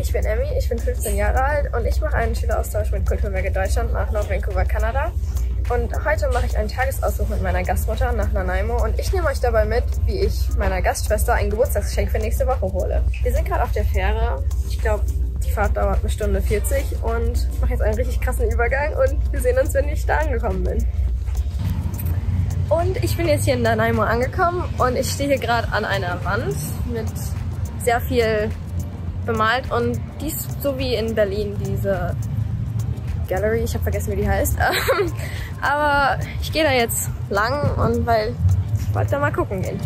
ich bin Emmy, ich bin 15 Jahre alt und ich mache einen Schüleraustausch mit Kulturwerke Deutschland nach North Vancouver, Kanada. Und heute mache ich einen Tagesausflug mit meiner Gastmutter nach Nanaimo und ich nehme euch dabei mit, wie ich meiner Gastschwester ein Geburtstagsgeschenk für nächste Woche hole. Wir sind gerade auf der Fähre. Ich glaube, die Fahrt dauert 1 Stunde 40 und ich mache jetzt einen richtig krassen Übergang und wir sehen uns, wenn ich da angekommen bin. Und ich bin jetzt hier in Nanaimo angekommen und ich stehe hier gerade an einer Wand mit sehr viel bemalt und dies so wie in Berlin, diese Gallery, ich habe vergessen, wie die heißt. Aber ich gehe da jetzt lang und weil ich wollte da mal gucken gehen.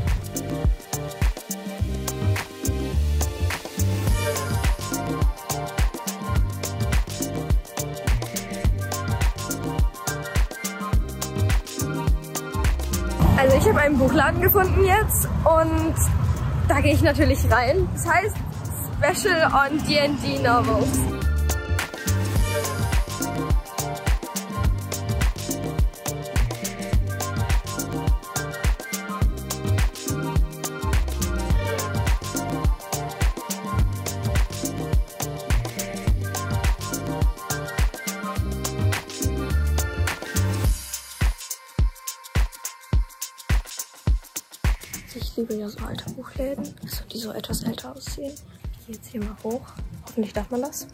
Also ich habe einen Buchladen gefunden jetzt und da gehe ich natürlich rein. Das heißt Special on D&D Novels. Ich liebe ja so alte Buchläden, die so etwas älter aussehen. Ich gehe jetzt hier mal hoch. Hoffentlich darf man das.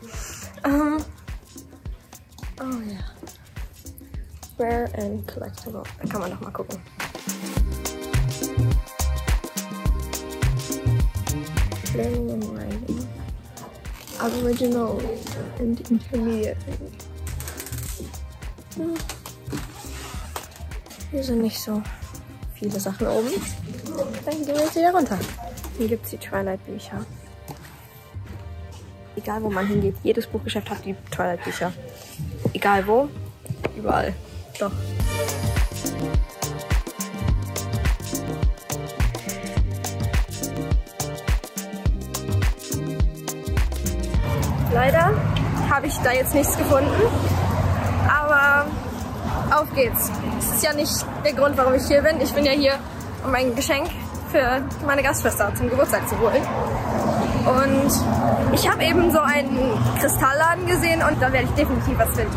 Oh ja. Rare and Collectible. Da kann man doch mal gucken. Learning and Writing. Aboriginal and Intermediate. Hier sind nicht so viele Sachen oben. Dann gehen wir jetzt wieder runter. Hier gibt es die Twilight-Bücher. Egal wo man hingeht, jedes Buchgeschäft hat die Twilight-Bücher. Egal wo, überall. Doch. Leider habe ich da jetzt nichts gefunden, aber auf geht's. Das ist ja nicht der Grund, warum ich hier bin. Ich bin ja hier, um ein Geschenk für meine Gastschwester zum Geburtstag zu holen. Und ich habe eben so einen Kristallladen gesehen und da werde ich definitiv was finden.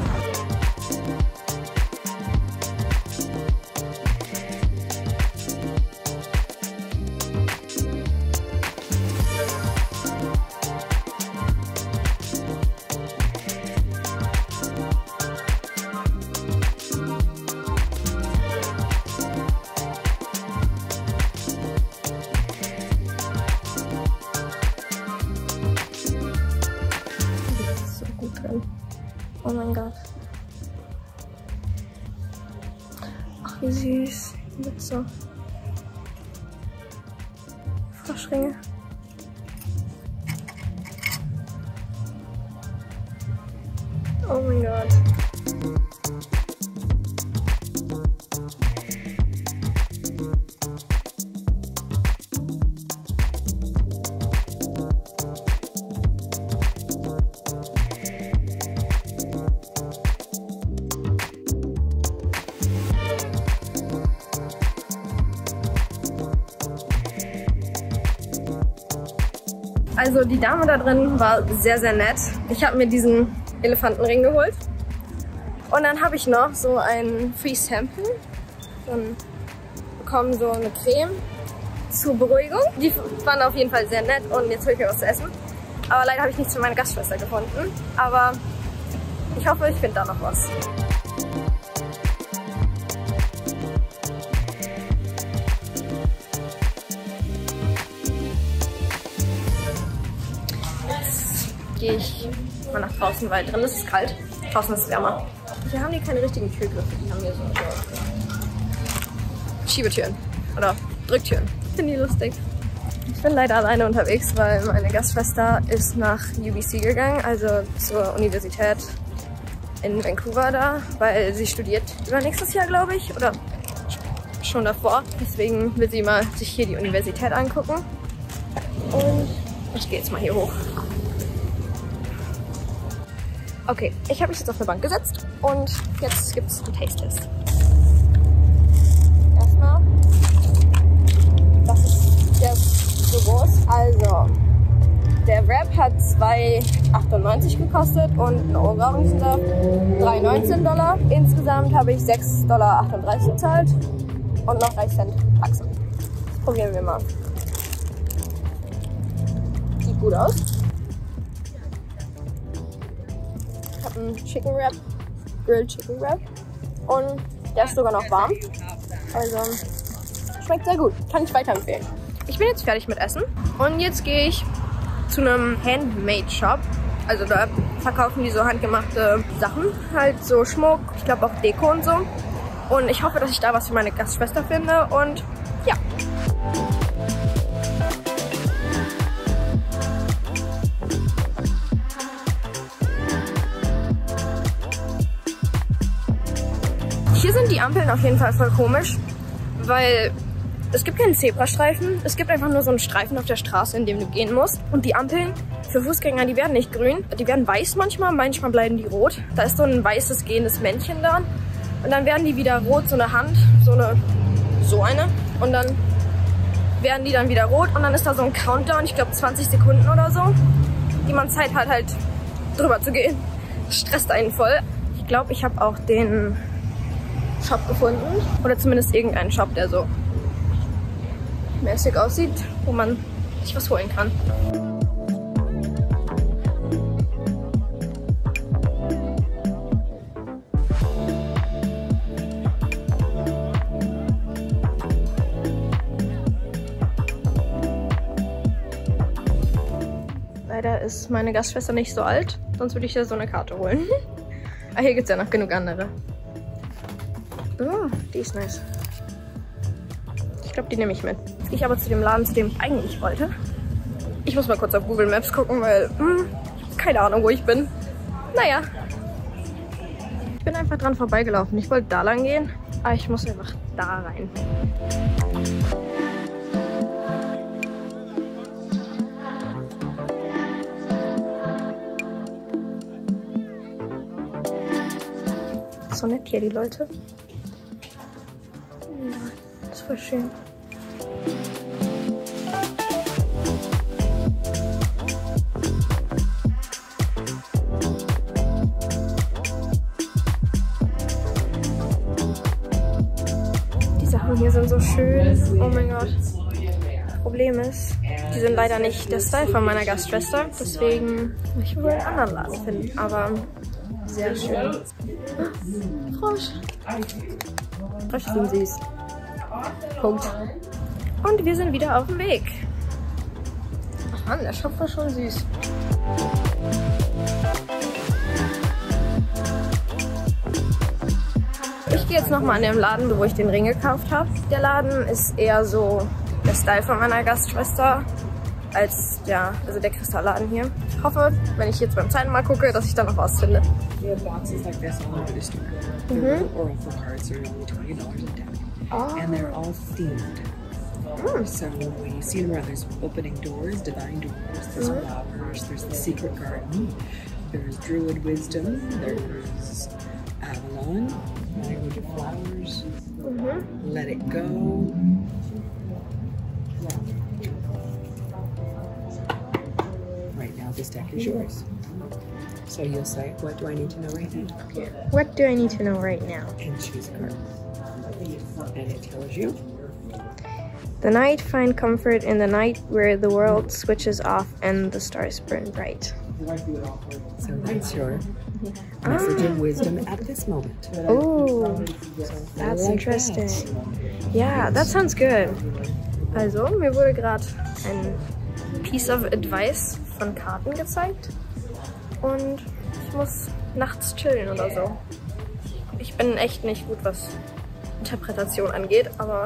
Oh mein Gott. Ach, wie süß. Mit so Froschringe. Oh mein Gott. Also die Dame da drin war sehr, sehr nett. Ich habe mir diesen Elefantenring geholt. Und dann habe ich noch so ein Free Sample. Dann bekommen so eine Creme zur Beruhigung. Die waren auf jeden Fall sehr nett und jetzt hole ich mir was zu essen. Aber leider habe ich nichts für meine Gastschwester gefunden. Aber ich hoffe, ich finde da noch was. Gehe ich mal nach draußen, weil drin ist es kalt. Draußen ist es wärmer. Hier haben die keine richtigen Türgriffe. Die haben hier so Schiebetüren oder Drücktüren. Finde ich lustig. Ich bin leider alleine unterwegs, weil meine Gastschwester ist nach UBC gegangen, also zur Universität in Vancouver da, weil sie studiert übernächstes Jahr, glaube ich, oder schon davor. Deswegen will sie mal sich hier die Universität angucken. Und ich gehe jetzt mal hier hoch. Okay, ich habe mich jetzt auf eine Bank gesetzt und jetzt gibt es einen Taste-Test. Erstmal, das ist der so groß. Also, der Wrap hat 2 $4,98 gekostet und ein Orangensaft $3,19. Insgesamt habe ich $6,38 bezahlt und noch 3 Cent Taxe. Probieren wir mal. Sieht gut aus. Ich habe einen Chicken Wrap, Grilled Chicken Wrap und der ist sogar noch warm. Also schmeckt sehr gut, kann ich weiterempfehlen. Ich bin jetzt fertig mit Essen und jetzt gehe ich zu einem Handmade-Shop. Also da verkaufen die so handgemachte Sachen, halt so Schmuck, ich glaube auch Deko und so. Und ich hoffe, dass ich da was für meine Gastschwester finde und ja. Hier sind die Ampeln auf jeden Fall voll komisch, weil es gibt keinen Zebrastreifen, es gibt einfach nur so einen Streifen auf der Straße, in dem du gehen musst. Und die Ampeln für Fußgänger, die werden nicht grün, die werden weiß manchmal bleiben die rot. Da ist so ein weißes gehendes Männchen da und dann werden die wieder rot, so eine Hand, so eine und dann werden die dann wieder rot und dann ist da so ein Countdown, ich glaube 20 Sekunden oder so, die man Zeit hat halt drüber zu gehen. Das stresst einen voll. Ich glaube, ich habe auch den Shop gefunden oder zumindest irgendeinen Shop, der so mäßig aussieht, wo man sich was holen kann. Leider ist meine Gastschwester nicht so alt, sonst würde ich ja so eine Karte holen. Ah, hier gibt es ja noch genug andere. Oh, die ist nice. Ich glaube, die nehme ich mit. Jetzt gehe ich aber zu dem Laden, zu dem ich eigentlich wollte. Ich muss mal kurz auf Google Maps gucken, weil ich habe keine Ahnung, wo ich bin. Naja. Ich bin einfach dran vorbeigelaufen. Ich wollte da lang gehen, aber ich muss einfach da rein. So nett hier, die Leute. Das ist voll schön. Die Sachen hier sind so schön. Oh mein Gott. Problem ist, die sind leider nicht der Style von meiner Gastschwester. Deswegen muss ich wohl einen anderen Laden finden. Aber sehr schön. Frosch. Frösche sind süß. Punkt. Und wir sind wieder auf dem Weg. Ach Mann, der Shop war schon süß. Ich gehe jetzt nochmal an den Laden, wo ich den Ring gekauft habe. Der Laden ist eher so der Style von meiner Gastschwester als der Kristallladen hier. Ich hoffe, wenn ich jetzt beim zweiten Mal gucke, dass ich da noch was finde. We have boxes like this all over the store. The little Oracle cards are only $20 a deck. Oh. And they're all themed. So when you see them around, there's opening doors, divine doors, there's flowers, there's the secret garden, there's druid wisdom, there's Avalon, language of flowers, let it go. Right now this deck is yours. So you'll say, what do I need to know right now? What do I need to know right now? And choose a card. And it tells you. The night, find comfort in the night where the world switches off and the stars burn bright. So that's your message of wisdom at this moment. Oh, that's interesting. Yeah, that sounds good. Also, mir wurde gerade ein Piece of Advice von Karten gezeigt. Und ich muss nachts chillen oder so. Ich bin echt nicht gut, was Interpretation angeht, aber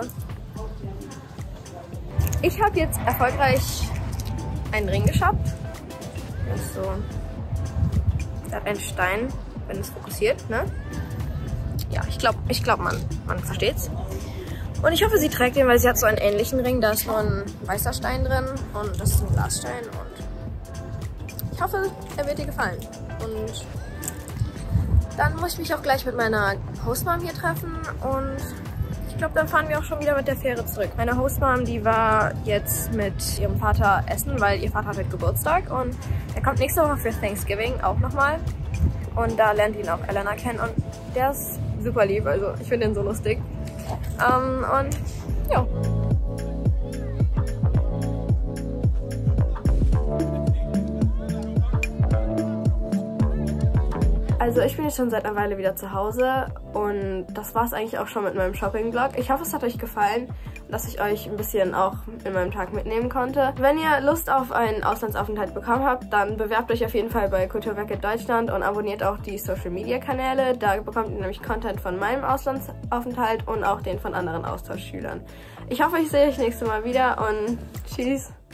ich habe jetzt erfolgreich einen Ring geschafft. Das ist so, da hat ein Stein, wenn es fokussiert, ne? Ja, ich glaube, man versteht's. Und ich hoffe, sie trägt den, weil sie hat so einen ähnlichen Ring. Da ist nur ein weißer Stein drin und das ist ein Glasstein. Und ich hoffe, er wird ihr gefallen. Und dann muss ich mich auch gleich mit meiner Hostmom hier treffen und ich glaube, dann fahren wir auch schon wieder mit der Fähre zurück. Meine Hostmom, die war jetzt mit ihrem Vater essen, weil ihr Vater hat heute Geburtstag und er kommt nächste Woche für Thanksgiving auch nochmal. Und da lernt ihn auch Elena kennen und der ist super lieb, also ich finde ihn so lustig. Und ja. Also ich bin jetzt schon seit einer Weile wieder zu Hause und das war es eigentlich auch schon mit meinem Shopping-Vlog. Ich hoffe, es hat euch gefallen und dass ich euch ein bisschen auch in meinem Tag mitnehmen konnte. Wenn ihr Lust auf einen Auslandsaufenthalt bekommen habt, dann bewerbt euch auf jeden Fall bei Kulturwerke Deutschland und abonniert auch die Social-Media-Kanäle. Da bekommt ihr nämlich Content von meinem Auslandsaufenthalt und auch den von anderen Austauschschülern. Ich hoffe, ich sehe euch nächstes Mal wieder und tschüss!